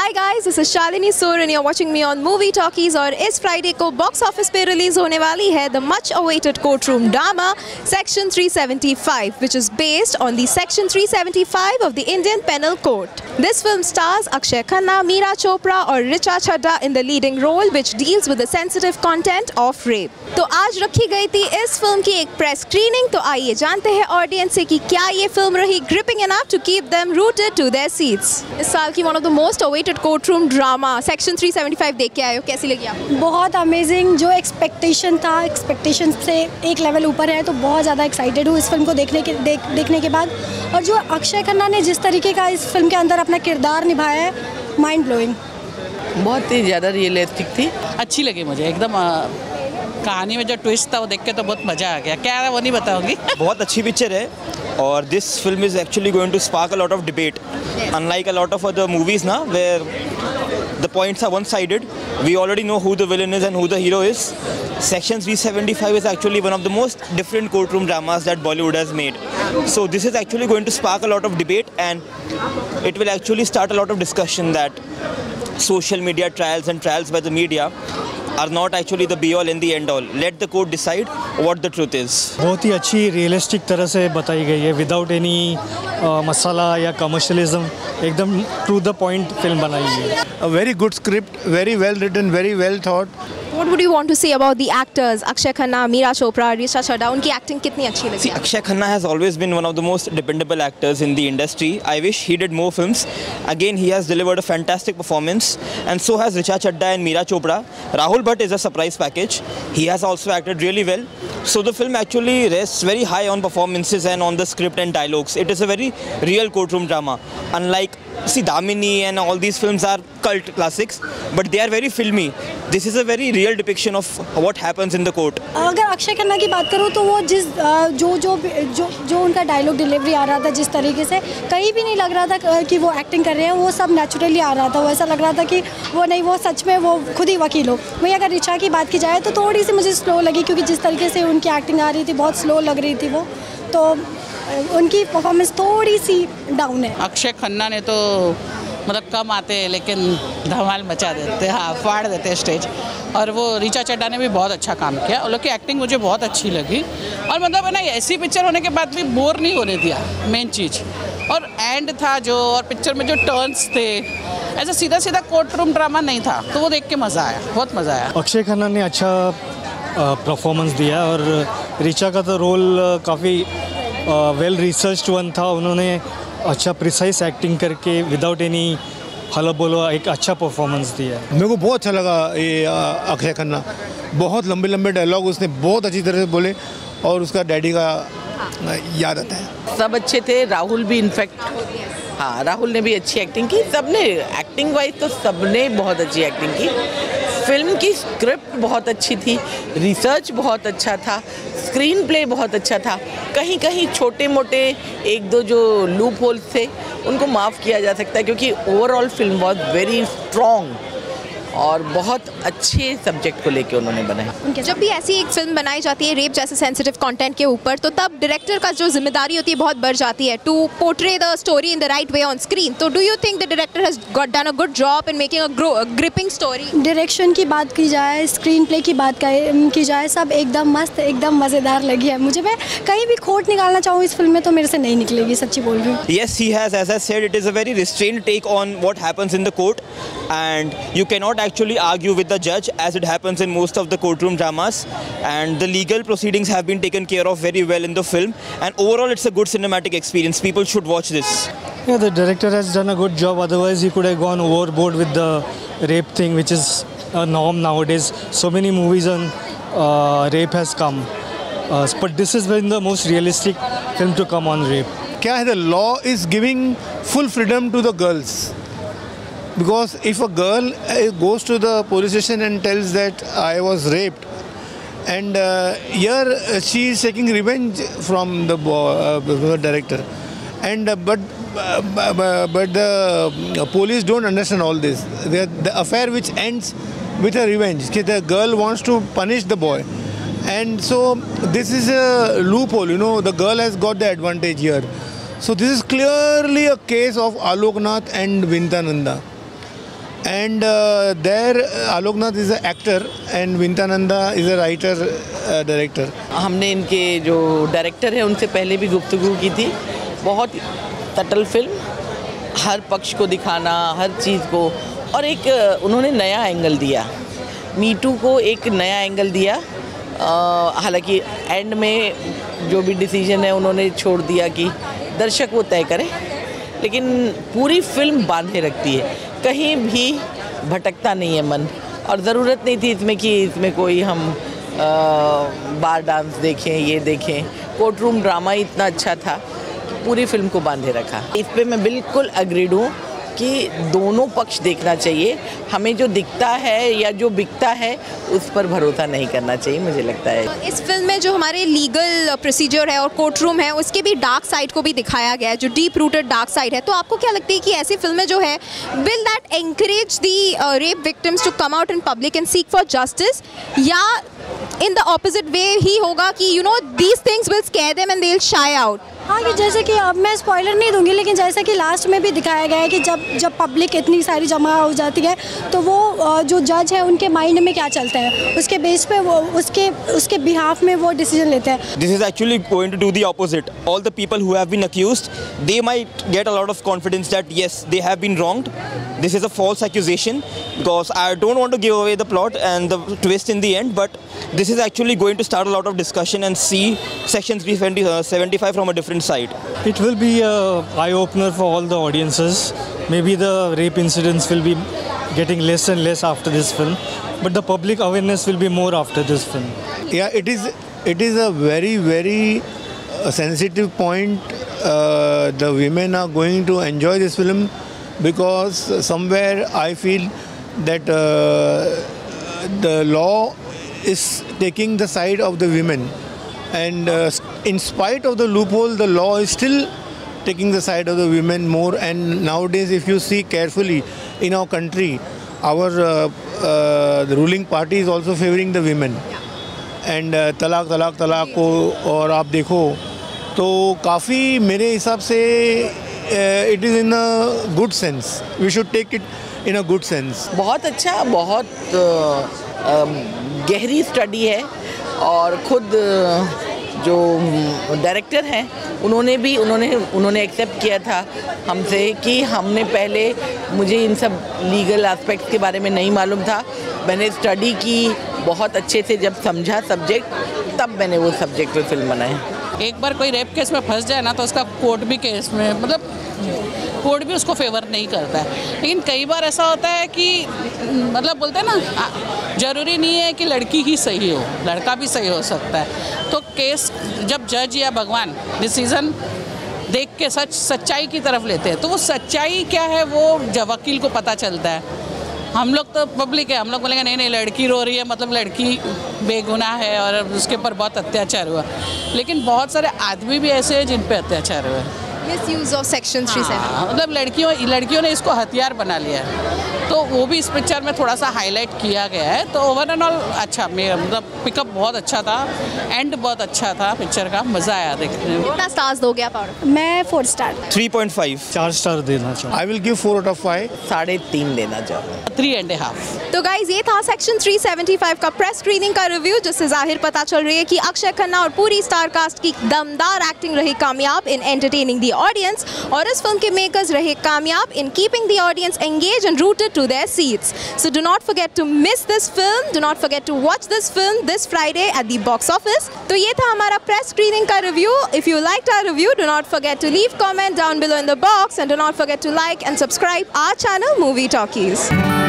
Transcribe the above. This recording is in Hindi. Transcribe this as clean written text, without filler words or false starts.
Hi guys, this is Shalini Soor and you're watching me on Movie Talkies और इस फ्राइडे को बॉक्स ऑफिस पे रिलीज होने वाली है the much awaited courtroom drama section 375 which is based on the section 375 of the Indian Penal Code. This film stars Akshay Khanna, Meera Chopra और Richa Chadha in the leading role which deals with the sensitive content of rape. तो आज रखी गई थी इस फिल्म की एक प्रेस स्क्रीनिंग, तो आइए जानते हैं ऑडियंस से कि क्या ये फिल्म रही gripping enough to keep them rooted to their seats. इस साल की one of the most awaited courtroom drama section 375 देख के आए हो, कैसी लगी आपको? बहुत अमेजिंग, जो एक्सपेक्टेशन था एक्सपेक्टेशन से एक लेवल ऊपर है, तो बहुत ज़्यादा एक्साइटेड हूँ इस फिल्म को देखने के बाद। और जो अक्षय खन्ना ने जिस तरीके का इस फिल्म के अंदर अपना किरदार निभाया है, माइंड ब्लोइंग। बहुत ही ज़्यादा रियलिस्टिक थी, अच्छी लगी मुझे एकदम। कहानी में जो ट्विस्ट था वो देख के तो बहुत मज़ा आ गया। क्या है वो नहीं बताऊंगी। बहुत अच्छी पिक्चर है और this film is actually going to spark a lot of debate unlike a lot of other movies ना where the points are one-sided. We already know who the villain is and who the hero is. Section 375 is actually one of the most different courtroom dramas that Bollywood has made. So this is actually going to spark a lot of debate and it will actually start a lot of discussion that social media trials and trials by the media are not actually the be all and the end all. Let the court decide what the truth is. बहुत ही अच्छी रियलिस्टिक तरह से बताई गई है, विदाउट एनी मसाला या कमर्शियलिज्म, एकदम टू द पॉइंट फिल्म बनाई है। A very good script, very well written, very well thought. What would you want to say about the actors Akshay Khanna, Meera Chopra, Richa Chadha? उनकी एक्टिंग कितनी अच्छी लगी? See, Akshay Khanna has always been one of the most dependable actors in the industry. I wish he did more films. Again, he has delivered a fantastic performance, and so has Richa Chadha and Meera Chopra. Rahul Bhatt is a surprise package. He has also acted really well. So the film actually rests very high on performances and on the script and dialogues. It is a very real courtroom drama. Unlike Damini and all these films are cult classics, but they are very filmy. This is a very real depiction of what happens in the court. अगर अक्षय खन्ना की बात करूँ तो वो जो उनका डायलॉग डिलीवरी आ रहा था, जिस तरीके से कहीं भी नहीं लग रहा था कि वो एक्टिंग कर रहे हैं, वो सब नेचुरली आ रहा था। वो ऐसा लग रहा था कि वो सच में वो खुद ही वकील हो। वहीं अगर रिचा की बात की जाए तो थोड़ी सी मुझे स्लो लगी, क्योंकि जिस तरीके से उनकी एक्टिंग आ रही थी बहुत स्लो लग रही थी वो, तो उनकी परफॉर्मेंस थोड़ी सी डाउन है। अक्षय खन्ना ने तो मतलब कम आते हैं लेकिन धमाल मचा देते हैं, हाँ फाड़ देते हैं स्टेज। और वो रिचा चड्ढा ने भी बहुत अच्छा काम किया, उन लोग की एक्टिंग मुझे बहुत अच्छी लगी। और मतलब है ना, ऐसी पिक्चर होने के बाद भी बोर नहीं होने दिया, मेन चीज़। और एंड था जो, और पिक्चर में जो टर्न्स थे, ऐसा सीधा सीधा कोर्ट रूम ड्रामा नहीं था, तो वो देख के मज़ा आया, बहुत मज़ा आया। अक्षय खन्ना ने अच्छा परफॉर्मेंस दिया और रिचा का तो रोल काफ़ी वेल रिसर्च्ड वन था। उन्होंने अच्छा प्रिसाइज एक्टिंग करके विदाउट एनी हलो बोलो एक अच्छा परफॉर्मेंस दिया। मेरे को बहुत अच्छा लगा ये अक्षय खन्ना। बहुत लंबे लंबे डायलॉग उसने बहुत अच्छी तरह से बोले और उसका डैडी का याद आता है। सब अच्छे थे, राहुल भी इनफैक्ट, हाँ राहुल ने भी अच्छी एक्टिंग की। सबने एक्टिंग वाइज तो सबने बहुत अच्छी एक्टिंग की। फिल्म की स्क्रिप्ट बहुत अच्छी थी, रिसर्च बहुत अच्छा था, स्क्रीन प्ले बहुत अच्छा था। कहीं कहीं छोटे मोटे एक दो जो लूप होल्स थे उनको माफ़ किया जा सकता है, क्योंकि ओवरऑल फिल्म बहुत वेरी स्ट्रॉन्ग और बहुत अच्छे सब्जेक्ट को लेके उन्होंने बनाई। जब भी ऐसी एक फिल्म बनाई जाती है रेप जैसे सेंसिटिव कंटेंट के ऊपर, तो तब डायरेक्टर का जो जिम्मेदारी होती है बहुत बढ़ जाती है to portray the story in the right way on screen. तो do you think the director has done a good job in making a gripping story? Direction की बात की जाए, स्क्रीन प्ले की बात की जाए, सब एकदम मस्त, एकदम मज़ेदार लगी है मुझे। मैं कहीं भी खोट निकालना चाहूँ इस फिल्म में तो मेरे से नहीं निकलेगी, सच्ची बोल रही हूँ। Yes, he has, as I said, it is a very restrained take on what happens in the court, and you cannot actually argue with the judge as it happens in most of the courtroom dramas, and the legal proceedings have been taken care of very well in the film, and overall it's a good cinematic experience. People should watch this. Yeah, the director has done a good job, otherwise he could have gone overboard with the rape thing, which is a norm nowadays. So many movies on rape has come, but this has been the most realistic film to come on rape. क्या है, the law is giving full freedom to the girls. Because if a girl goes to the police station and tells that I was raped, and here she is taking revenge from the director, and but the police don't understand all this. The affair which ends with a revenge. The girl wants to punish the boy, and so this is a loophole. You know, the girl has got the advantage here. So this is clearly a case of Alok Nath and Vinita Nanda. And there Aloknath is an actor and Vintananda is a writer director. हमने इनके जो डायरेक्टर है उनसे पहले भी गुफ्तगू की थी। बहुत सटल फिल्म, हर पक्ष को दिखाना, हर चीज़ को, और एक उन्होंने नया एंगल दिया, मीटू को एक नया एंगल दिया। हालांकि एंड में जो भी डिसीजन है उन्होंने छोड़ दिया कि दर्शक वो तय करे, लेकिन पूरी फिल्म बांधे रखती है, कहीं भी भटकता नहीं है मन। और ज़रूरत नहीं थी इसमें कि इसमें कोई हम बार डांस देखें, ये देखें। कोर्ट रूम ड्रामा ही इतना अच्छा था, पूरी फिल्म को बांधे रखा। इस पे मैं बिल्कुल अग्रीड हूँ कि दोनों पक्ष देखना चाहिए। हमें जो दिखता है या जो बिकता है उस पर भरोसा नहीं करना चाहिए, मुझे लगता है। इस फिल्म में जो हमारे लीगल प्रोसीजर है और कोर्ट रूम है उसके भी डार्क साइड को भी दिखाया गया है, जो डीप रूटेड डार्क साइड है। तो आपको क्या लगता है कि ऐसी फिल्में जो है will that encourage the rape victims to come out in public and seek for justice, या इन द ऑपोजिट वे ही होगा कि you know these things will scare them and they will shy out? हाँ, कि जैसे कि अब मैं स्पॉइलर नहीं दूंगी, लेकिन जैसे कि लास्ट में भी दिखाया गया है कि जब पब्लिक इतनी सारी जमा हो जाती है तो वो जो जज है उनके माइंड में क्या चलता है, उसके बेस पे वो उसके बिहाफ में वो डिसीजन लेते हैं। This is actually going to do the opposite. All the people who have been accused, they might get a lot of confidence that yes, they have been wronged. This is a false accusation, because I don't want to give away the plot and the twist in the end, but this is actually going to start a lot of discussion and see Section 375 from a different side. It will be an eye-opener for all the audiences. Maybe the rape incidents will be getting less and less after this film, but the public awareness will be more after this film. Yeah, it is a very, very sensitive point. The women are going to enjoy this film because somewhere I feel that the law is taking the side of the women, and in spite of the loophole, the law is still taking the side of the women more. And nowadays, if you see carefully in our country, our the ruling party is also favoring the women. And तलाक तलाक तलाक को और आप देखो तो काफ़ी मेरे हिसाब से it is in a good sense. We should take it in a good sense. बहुत अच्छा, बहुत गहरी स्टडी है, और खुद जो डायरेक्टर हैं उन्होंने एक्सेप्ट किया था हमसे कि हमने पहले, मुझे इन सब लीगल एस्पेक्ट्स के बारे में नहीं मालूम था, मैंने स्टडी की बहुत अच्छे से, जब समझा सब्जेक्ट तब मैंने वो सब्जेक्ट पे फिल्म बनाई। एक बार कोई रेप केस में फंस जाए ना तो उसका कोर्ट भी केस में, मतलब कोर्ट भी उसको फेवर नहीं करता है। लेकिन कई बार ऐसा होता है कि मतलब बोलते हैं ना, ज़रूरी नहीं है कि लड़की ही सही हो, लड़का भी सही हो सकता है। तो केस जब जज या भगवान डिसीज़न देख के सच्चाई की तरफ लेते हैं, तो वो सच्चाई क्या है वो जब वकील को पता चलता है। हम लोग तो पब्लिक है, हम लोग बोलेंगे नहीं लड़की रो रही है मतलब लड़की बेगुनाह है और उसके ऊपर बहुत अत्याचार हुआ, लेकिन बहुत सारे आदमी भी ऐसे हैं जिन पे अत्याचार हुआ है। मिसयूज ऑफ सेक्शन 370, मतलब लड़कियों ने इसको हथियार बना लिया है, तो वो भी इस पिक्चर में थोड़ा सा हाईलाइट किया गया है। तो ओवरऑल अच्छा, मतलब पिकअप बहुत अच्छा था, एंड बहुत अच्छा था पिक्चर का, मज़ा आया देखने में। कितना स्टार्स दोगे आप? मैं 4 स्टार 3.5 4 स्टार देना चाहूँ। I will give 4 out of 5. 3.5 देना चाहूँ। 3.5। तो गाइज ये था सेक्शन 375 का प्रेस स्क्रीनिंग का रिव्यू, जिससे जाहिर पता चल रही है कि अक्षय खन्ना और पूरी स्टार कास्ट की दमदार एक्टिंग रही कामयाब इन एंटरटेनिंग द ऑडियंस, और इस फिल्म के मेकर्स रहे कामयाब in keeping the audience engage and rooted to their seats. So do not forget to miss this film. Do not forget to watch this film this Friday at the box office. तो ये था हमारा प्रेस स्क्रीनिंग का review. If you liked our review, do not forget to leave comment down below in the box, and do not forget to like and subscribe our channel Movie Talkies.